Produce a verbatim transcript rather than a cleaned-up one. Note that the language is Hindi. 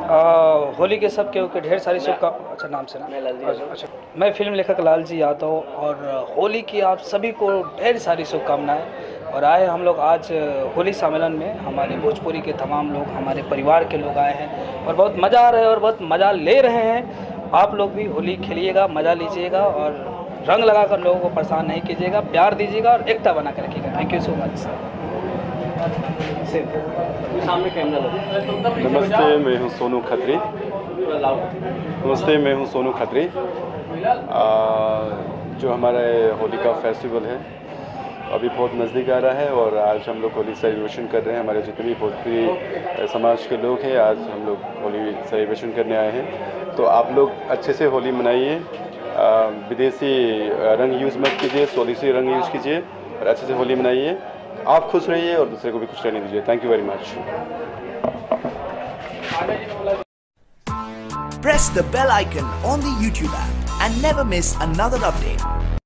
आ, होली के सब के ढेर सारी शुभ अच्छा नाम से ना अच्छा, अच्छा मैं फिल्म लेखक लालजी यादव और होली की आप सभी को ढेर सारी शुभकामनाएं। और आए हम लोग आज होली सम्मेलन में, हमारे भोजपुरी के तमाम लोग, हमारे परिवार के लोग आए हैं और बहुत मज़ा आ रहा है और बहुत मज़ा ले रहे हैं। आप लोग भी होली खेलिएगा, मज़ा लीजिएगा और रंग लगाकर लोगों को परेशान नहीं कीजिएगा, प्यार दीजिएगा और एकता बना कर रखिएगा। Thank you so much. नमस्ते, मैं हूं सोनू खत्री। नमस्ते मैं हूं सोनू खत्री। जो हमारा होली का फेस्टिवल है अभी बहुत नज़दीक आ रहा है और आज हम लोग होली सेलिब्रेशन कर रहे हैं। हमारे जितने भी भोजपुरी समाज के लोग हैं, आज हम लोग होली सेलिब्रेशन करने आए हैं। तो आप लोग अच्छे से होली मनाइए, विदेशी रंग यूज़ मत कीजिए, स्वदेशी रंग यूज़ कीजिए और अच्छे से होली मनाइए। आप खुश रहिए और दूसरे को भी खुश रहने दीजिए। Thank you very much. Press the bell icon on the YouTube app and never miss another update.